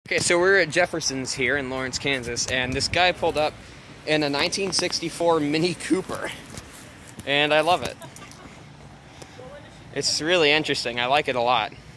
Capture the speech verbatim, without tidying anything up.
Okay, so we're at Jefferson's here in Lawrence, Kansas, and this guy pulled up in a nineteen sixty-four Mini Cooper, and I love it. It's really interesting. I like it a lot.